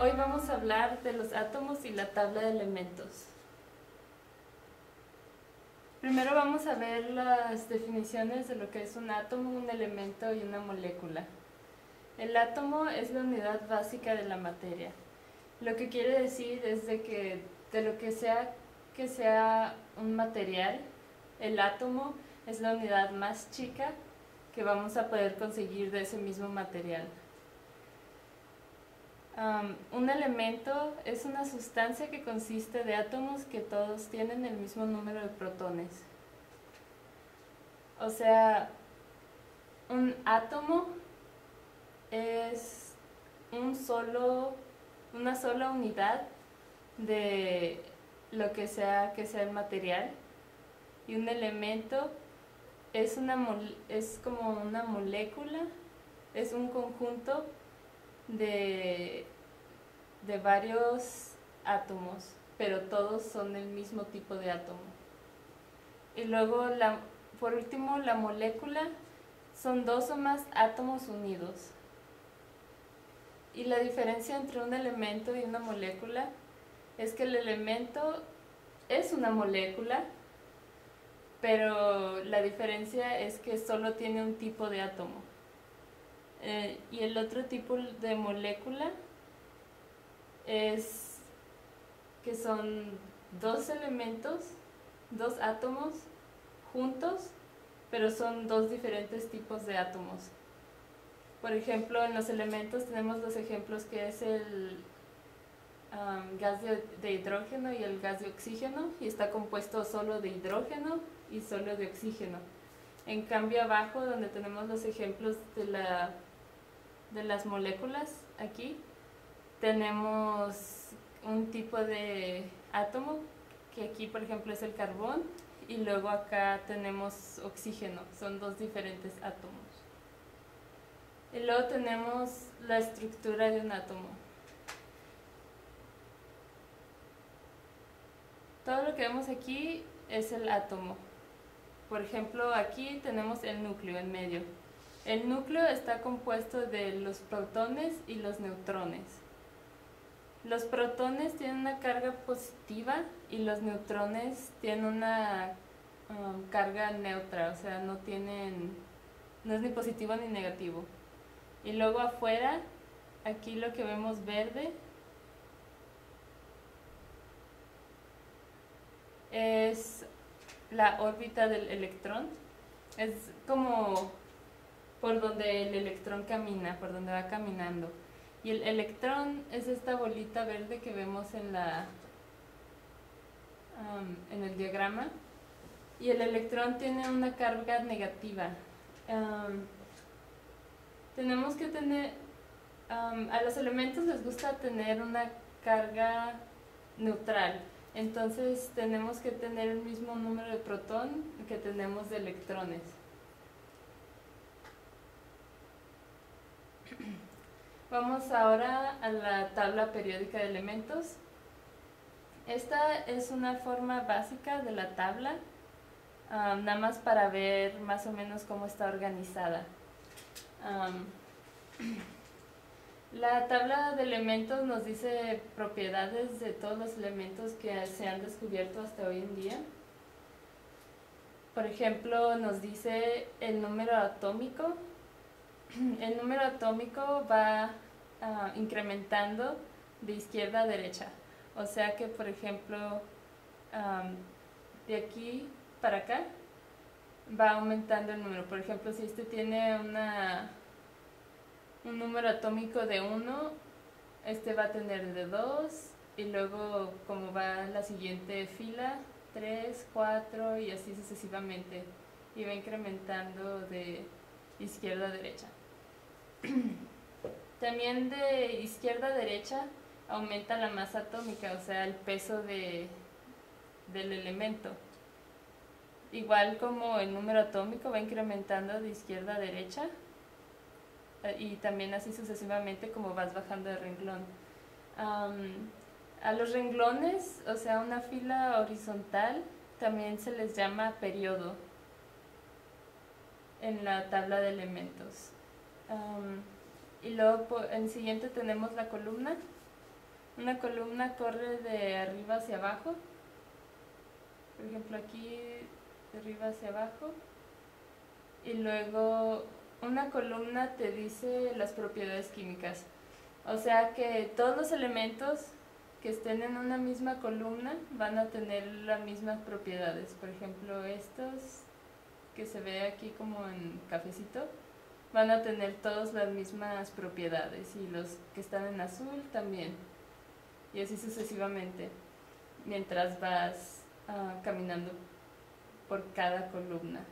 Hoy vamos a hablar de los átomos y la tabla de elementos. Primero vamos a ver las definiciones de lo que es un átomo, un elemento y una molécula. El átomo es la unidad básica de la materia. Lo que quiere decir es de lo que sea un material, el átomo es la unidad más chica que vamos a poder conseguir de ese mismo material. Un elemento es una sustancia que consiste de átomos que todos tienen el mismo número de protones. O sea, un átomo es una sola unidad de lo que sea el material, y un elemento es como una molécula, es un conjunto de varios átomos, pero todos son el mismo tipo de átomo. Y luego, por último, la molécula son dos o más átomos unidos. Y la diferencia entre un elemento y una molécula es que el elemento es una molécula, pero la diferencia es que solo tiene un tipo de átomo. Y el otro tipo de molécula es que son dos elementos, dos átomos juntos, pero son dos diferentes tipos de átomos. Por ejemplo, en los elementos tenemos los ejemplos que es el gas de hidrógeno y el gas de oxígeno, y está compuesto solo de hidrógeno y solo de oxígeno. En cambio, abajo, donde tenemos los ejemplos de las moléculas, aquí tenemos un tipo de átomo, que aquí por ejemplo es el carbón, y luego acá tenemos oxígeno, son dos diferentes átomos. Y luego tenemos la estructura de un átomo. Todo lo que vemos aquí es el átomo. Por ejemplo, aquí tenemos el núcleo en medio. El núcleo está compuesto de los protones y los neutrones. Los protones tienen una carga positiva y los neutrones tienen una carga neutra, o sea, no es ni positivo ni negativo. Y luego afuera, aquí lo que vemos verde es la órbita del electrón. Es como por donde el electrón camina, por donde va caminando. Y el electrón es esta bolita verde que vemos en el diagrama. Y el electrón tiene una carga negativa. Tenemos que tener... a los elementos les gusta tener una carga neutral. Entonces tenemos que tener el mismo número de protón que tenemos de electrones. Vamos ahora a la tabla periódica de elementos. Esta es una forma básica de la tabla, nada más para ver más o menos cómo está organizada. La tabla de elementos nos dice propiedades de todos los elementos que se han descubierto hasta hoy en día. Por ejemplo, nos dice el número atómico. El número atómico va incrementando de izquierda a derecha. O sea que, por ejemplo, de aquí para acá va aumentando el número. Por ejemplo, si este tiene un número atómico de 1, este va a tener de 2, y luego como va la siguiente fila, 3, 4 y así sucesivamente, y va incrementando de izquierda a derecha. También de izquierda a derecha aumenta la masa atómica, o sea, el peso del elemento. Igual como el número atómico va incrementando de izquierda a derecha, y también así sucesivamente como vas bajando de renglón. A los renglones, o sea, una fila horizontal, también se les llama periodo en la tabla de elementos. Y luego en siguiente tenemos la columna. una columna corre de arriba hacia abajo, por ejemplo aquí de arriba hacia abajo, y luego una columna te dice las propiedades químicas. O sea que todos los elementos que estén en una misma columna van a tener las mismas propiedades. Por ejemplo, estos que se ve aquí como en cafecito van a tener todas las mismas propiedades, y los que están en azul también, y así sucesivamente mientras vas caminando por cada columna.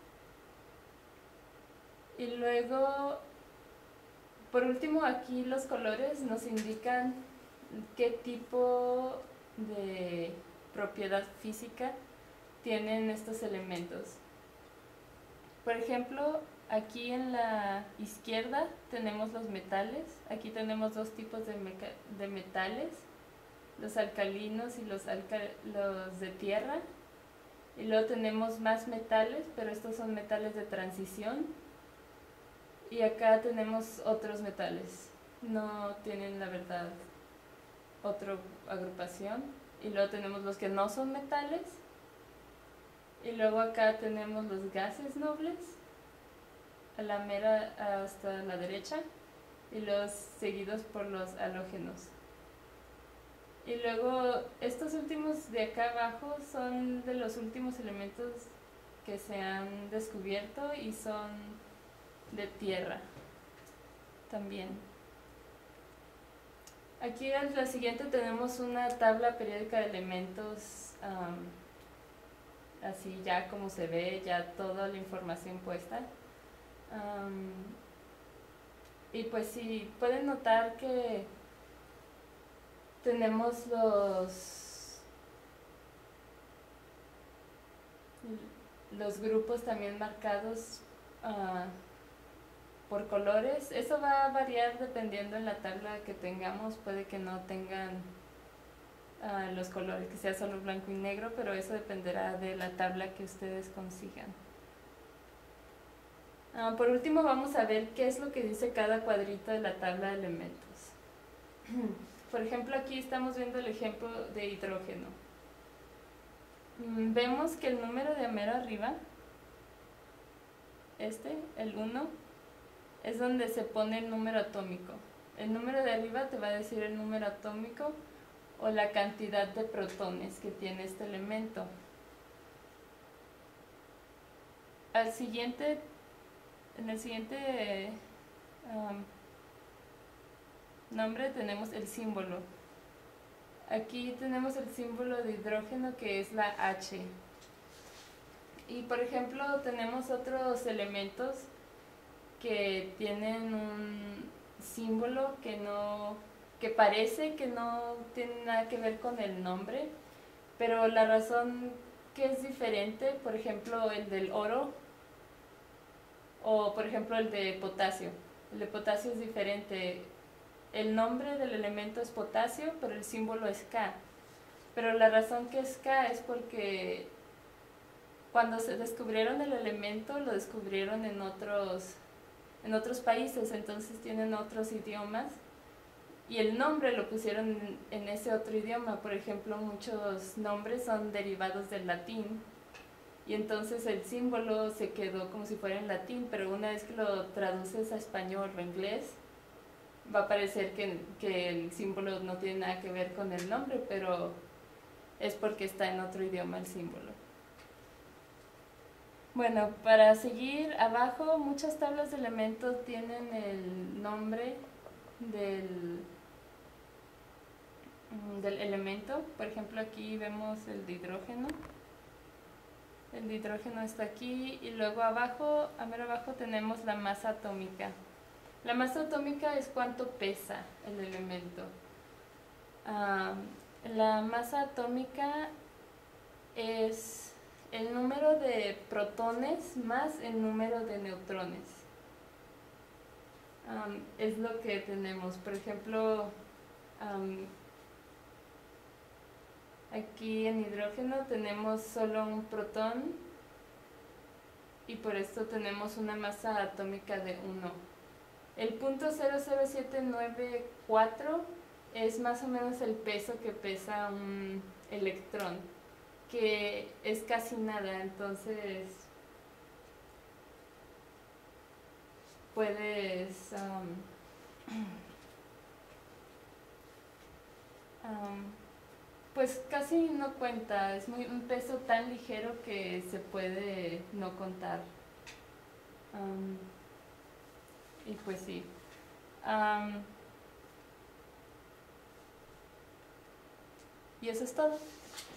Y luego, por último, aquí los colores nos indican qué tipo de propiedad física tienen estos elementos. Por ejemplo, aquí en la izquierda tenemos los metales. Aquí tenemos dos tipos de metales, los alcalinos y los de tierra. Y luego tenemos más metales, pero estos son metales de transición. Y acá tenemos otros metales, no tienen la verdad otra agrupación. Y luego tenemos los que no son metales. Y luego acá tenemos los gases nobles, a la mera hasta la derecha, y los seguidos por los halógenos. Y luego estos últimos de acá abajo son de los últimos elementos que se han descubierto y son de tierra también. Aquí en la siguiente tenemos una tabla periódica de elementos, así ya como se ve, ya toda la información puesta. Y pues sí, pueden notar que tenemos los grupos también marcados por colores. Eso va a variar dependiendo en la tabla que tengamos. Puede que no tengan los colores, que sea solo blanco y negro, pero eso dependerá de la tabla que ustedes consigan. Por último, vamos a ver qué es lo que dice cada cuadrito de la tabla de elementos. Por ejemplo, aquí estamos viendo el ejemplo de hidrógeno. Vemos que el número de mero arriba, el 1, es donde se pone el número atómico. El número de arriba te va a decir el número atómico o la cantidad de protones que tiene este elemento. En el siguiente nombre tenemos el símbolo. Aquí tenemos el símbolo de hidrógeno, que es la H. Y por ejemplo tenemos otros elementos que tienen un símbolo que parece que no tiene nada que ver con el nombre, pero la razón que es diferente, por ejemplo el del oro, o por ejemplo el de potasio. El de potasio es diferente. El nombre del elemento es potasio, pero el símbolo es K. Pero la razón que es K es porque cuando se descubrieron el elemento, lo descubrieron en otros países, entonces tienen otros idiomas, y el nombre lo pusieron en ese otro idioma. Por ejemplo, muchos nombres son derivados del latín, y entonces el símbolo se quedó como si fuera en latín, pero una vez que lo traduces a español o inglés, va a parecer que el símbolo no tiene nada que ver con el nombre, pero es porque está en otro idioma el símbolo. Bueno, para seguir abajo, muchas tablas de elementos tienen el nombre del elemento. Por ejemplo, aquí vemos el de hidrógeno. El de hidrógeno está aquí, y luego abajo, a mero abajo, tenemos la masa atómica. La masa atómica es cuánto pesa el elemento. La masa atómica es el número de protones más el número de neutrones. Es lo que tenemos. Por ejemplo, aquí en hidrógeno tenemos solo un protón, y por esto tenemos una masa atómica de 1. El punto 00794 es más o menos el peso que pesa un electrón, que es casi nada, entonces puedes pues casi no cuenta, es un peso tan ligero que se puede no contar. Um, y pues sí. Y eso es todo.